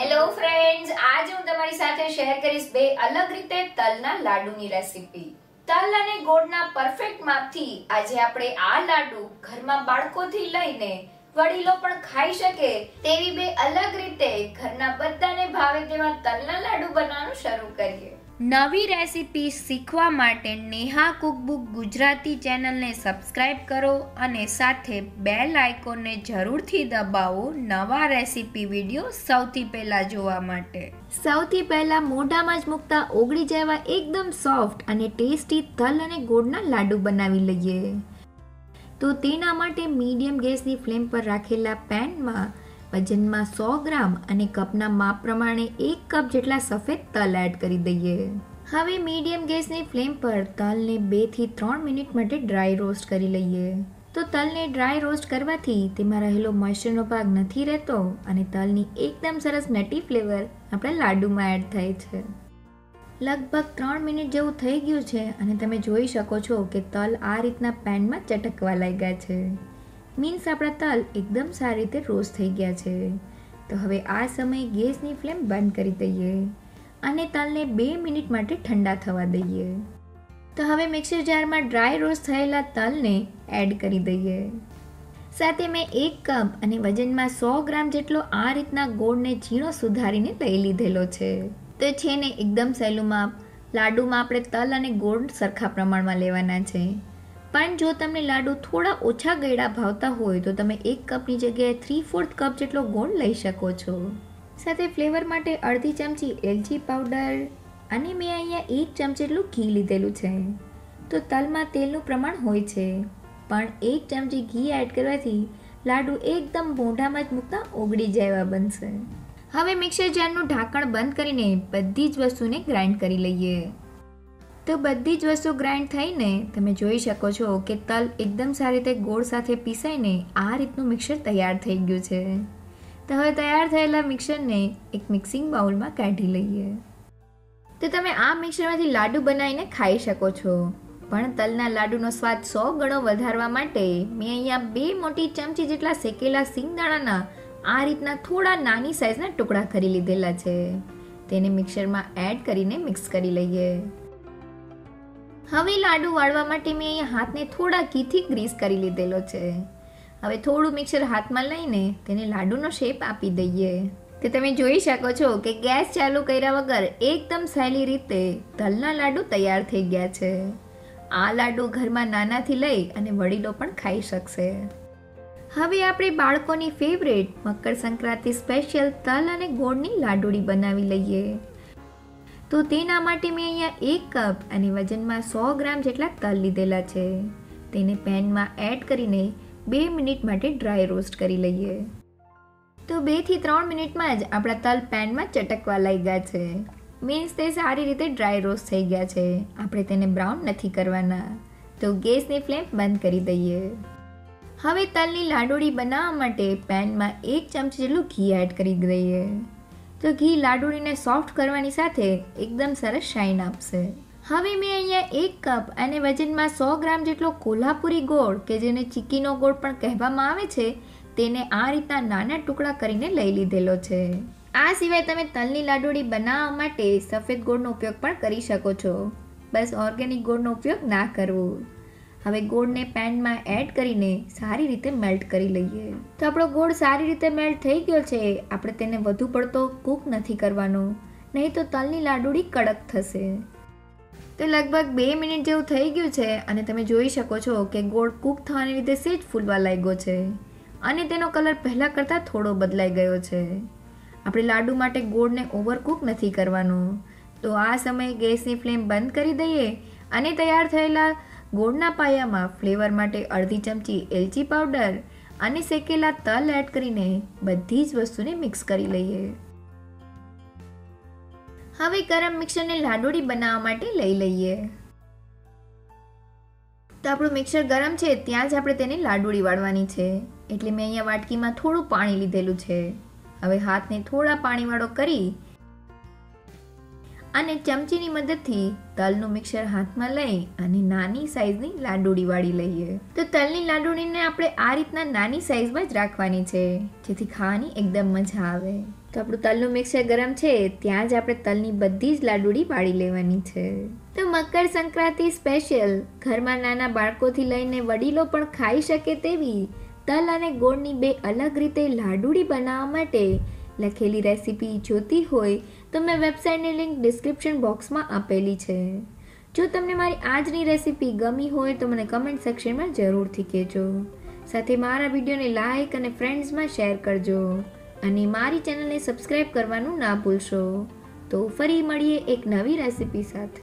Hello friends, આજે હું તમારી સાથે શેર કરીશ બે અલગ રીતે તલના લાડુની રેસીપી. તલ અને ગોળના પરફેક્ટ માપથી આજે આપણે આ લાડુ ઘરમાં બાળકોથી લઈને વડીલો પણ ખાઈ શકે તેવી બે અલગ રીતે ઘરના બધાને ભાવે તેવા તલના લાડુ બનાવવાનું શરૂ કરીએ. નવી રેસીપી શીખવા માટે નેહા કુકબુક ગુજરાતી ચેનલને સબસ્ક્રાઇબ કરો અને સાથે બેલ આઇકોનને જરૂરથી દબાવો નવા રેસીપી વિડીયો સૌથી પહેલા જોવા માટે. સૌથી પહેલા મોઢામાં જ મૂકતા ઓગળી જેવા એકદમ સોફ્ટ અને ટેસ્ટી તલ અને ગોળના લાડુ બનાવી લઈએ. તો તેના માટે મીડિયમ ગેસની ફ્લેમ પર રાખેલા પેનમાં વજનમાં 100 ગ્રામ અને કપના માપ પ્રમાણે 1 કપ જેટલા સફેદ તલ એડ કરી દઈએ. હવે મીડિયમ ગેસની ફ્લેમ પર તલને 2 થી 3 મિનિટ માટે ડ્રાય રોસ્ટ કરી લઈએ. તો તલને ડ્રાય રોસ્ટ કરવાથી તેમાં રહેલો મોઇસ્ચરનો ભાગ નથી રહેતો અને તલની એકદમ સરસ નટી ફ્લેવર આપણા લાડુમાં એડ થાય છે. લગભગ 3 મિનિટ જેવું થઈ ગયું છે અને તમે જોઈ શકો છો કે તલ આ રીતના પેનમાં ચટકવા લાગ્યા છે. મીન્સ આપણા તલ એકદમ સારી રીતે રોસ્ટ થઈ ગયા છે. તો હવે આ સમયે ગેસની ફ્લેમ બંધ કરી દઈએ અને તલને 2 મિનિટ માટે ઠંડા થવા દઈએ. તો હવે મિક્સર જારમાં ડ્રાય રોસ્ટ થયેલા તલને એડ કરી દઈએ. સાથે મેં 1 કપ અને વજનમાં 100 ગ્રામ જેટલો આ રીતના ગોળને ઝીણો સુધારીને લઈ લીધેલો છે. તો છે ને એકદમ સહેલું માપ. લાડુમાં આપણે તલ અને ગોળ સરખા પ્રમાણમાં લેવાના છે. પણ જો તમને લાડુ થોડા ઓછા ગળ્યા ભાવતા હોય તો તમે 1 કપની જગ્યાએ 3/4 કપ જેટલો ગોળ લઈ શકો છો. સાથે ફ્લેવર માટે અડધી ચમચી એલચી પાવડર અને મેં અહીંયા 1 ચમચી જેટલું ઘી લીધેલું છે. તો તલમાં તેલનું પ્રમાણ હોય છે પણ 1 ચમચી ઘી એડ કરવાથી લાડુ એકદમ મોઢામાં જ મૂકતા ઓગળી જાય બનશે. હવે મિક્સર જારનું ઢાંકણ બંધ કરીને બધી જ વસ્તુને ગ્રાઇન્ડ કરી લઈએ. તો બધી જ વસ્તુ ગ્રાઇન્ડ થઈને તમે જોઈ શકો છો કે તલ એકદમ સારી રીતે ગોળ સાથે પીસાઈને આ રીતનું મિક્સર તૈયાર થઈ ગયું છે. તો હવે તૈયાર થયેલા મિક્સરને એક મિક્સિંગ બાઉલમાં કાઢી લઈએ. તો તમે આ મિક્સરમાંથી લાડુ બનાવીને ખાઈ શકો છો. પણ તલના લાડુનો સ્વાદ 100 ગણો વધારવા માટે મેં અહીંયા 2 મોટી ચમચી જેટલા શેકેલા સિંગદાણાના આ રીતના થોડા નાની સાઇઝના ટુકડા કરી લીધેલા છે. તેને મિક્સરમાં એડ કરીને મિક્સ કરી લઈએ. હવે લાડુ વાળવા માટે મેં અહીંયા હાથને થોડા ઘીથી ગ્રીસ કરી લીધેલો છે. હવે થોડું મિક્સર હાથમાં લઈને તેને લાડુનો શેપ આપી દઈએ. તો તમે જોઈ શકો છો કે ગેસ ચાલુ કર્યા વગર એકદમ સહેલી રીતે તલના લાડુ તૈયાર થઈ ગયા છે. આ લાડુ ઘરમાં નાનાથી લઈ અને વડીલો પણ ખાઈ શકશે. હવે આપણે બાળકોની ફેવરેટ મકર સંક્રાંતિ સ્પેશિયલ તલ અને ગોળની લાડુળી બનાવી લઈએ. તો તેના માટે મેં અહીંયા 1 કપ અને વજનમાં 100 ગ્રામ જેટલા તલ લીધેલા છે. તેને પેનમાં એડ કરીને 2 મિનિટ માટે ડ્રાય રોસ્ટ કરી લઈએ. તો 2 થી 3 મિનિટમાં જ આપણા તલ પેનમાં ચટકવા લાગ્યા છે. મીન્સ તે સારી રીતે ડ્રાય રોસ્ટ થઈ ગયા છે. આપણે તેને બ્રાઉન નથી કરવાના. તો ગેસની ફ્લેમ બંધ કરી દઈએ. હવે તલની લાડુળી બનાવવા માટે પેનમાં 1 ચમચી જેટલું ઘી એડ કરી દઈએ. તો ઘી લાડુળીને સોફ્ટ કરવાની સાથે એકદમ સરસ શાઇન આપશે. હવે મેં અહીંયા 1 કપ અને વજનમાં 100 ગ્રામ જેટલો કોલ્હાપુરી ગોળ કે જેને ચીકીનો ગોળ પણ કહેવામાં આવે છે તેને આ રીતના નાના ટુકડા કરીને લઈ લીધેલો છે. આ સિવાય તમે તલની લાડુળી બનાવવા માટે સફેદ ગોળનો ઉપયોગ પણ કરી શકો છો. બસ ઓર્ગેનિક ગોળનો ઉપયોગ ના કરવો. હવે ગોળને પેનમાં એડ કરીને સારી રીતે મેલ્ટ કરી લઈએ. તો આપણો ગોળ સારી રીતે મેલ્ટ થઈ ગયો છે. આપણે તેને વધુ પડતો કૂક નથી કરવાનો, નહીં તો તલની લાડુળી કડક થશે. તો લગભગ 2 મિનિટ જેવું થઈ ગયું છે અને તમે જોઈ શકો છો કે ગોળ કૂક થવાને લીધે સેજ ફૂલવા લાગ્યો છે અને તેનો કલર પહેલાં કરતાં થોડો બદલાઈ ગયો છે. આપણે લાડુ માટે ગોળને ઓવરકૂક નથી કરવાનો. તો આ સમયે ગેસની ફ્લેમ બંધ કરી દઈએ અને તૈયાર થયેલા ગોળના પાયામાં ફ્લેવર માટે અડધી ચમચી એલચી પાવડર અને શેકેલા તલ એડ કરીને બધી જ વસ્તુને મિક્સ કરી લઈએ. હવે ગરમ મિક્સરને લાડુળી બનાવવા માટે લઈ લઈએ. તો આપણું મિક્સર ગરમ છે ત્યાં જ આપણે તેને લાડુળી વાળવાની છે. એટલે મેં અહીંયા વાટકીમાં થોડું પાણી લીધેલું છે. હવે હાથને થોડા પાણીવાળો કરી અને ચમચીની મદદથી તલનું મિક્સર હાથમાં લઈ અને નાની સાઈઝની લાડુળી વાળી લઈએ. તો તલની લાડુળીને આપણે આ રીતના નાની સાઈઝમાં જ રાખવાની છે જેથી ખાવાની એકદમ મજા આવે. તો આપણું તલનું મિક્સર ગરમ છે ત્યાં જ આપણે તલની બધી જ લાડુડી પાડી લેવાની છે. તો મકર સંક્રાંતિ સ્પેશિયલ ઘરમાં નાના બાળકોથી લઈને વડીલો પણ ખાઈ શકે તેવી તલ અને ગોળની બે અલગ રીતે લાડુડી બનાવવા માટે લખેલી રેસીપી જોતી હોય તો મેં વેબસાઇટની લિંક ડિસ્ક્રિપ્શન બોક્સમાં આપેલી છે. જો તમને મારી આજની રેસીપી ગમી હોય તો મને કમેન્ટ સેક્શનમાં જરૂરથી કહેજો. સાથે મારા વિડીયોને લાઇક અને ફ્રેન્ડ્સમાં શેર કરજો અને મારી ચેનલને સબસ્ક્રાઇબ કરવાનું ના ભૂલશો. તો ફરી મળીએ એક નવી રેસીપી સાથે.